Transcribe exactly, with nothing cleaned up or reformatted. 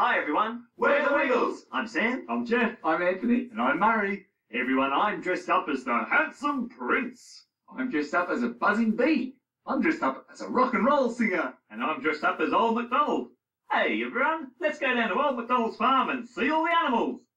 Hi everyone, we're the Wiggles. I'm Sam. I'm Jeff. I'm Anthony. And I'm Murray. Everyone, I'm dressed up as the Handsome Prince. I'm dressed up as a buzzing bee. I'm dressed up as a rock and roll singer. And I'm dressed up as Old MacDonald. Hey everyone, let's go down to Old MacDonald's farm and see all the animals.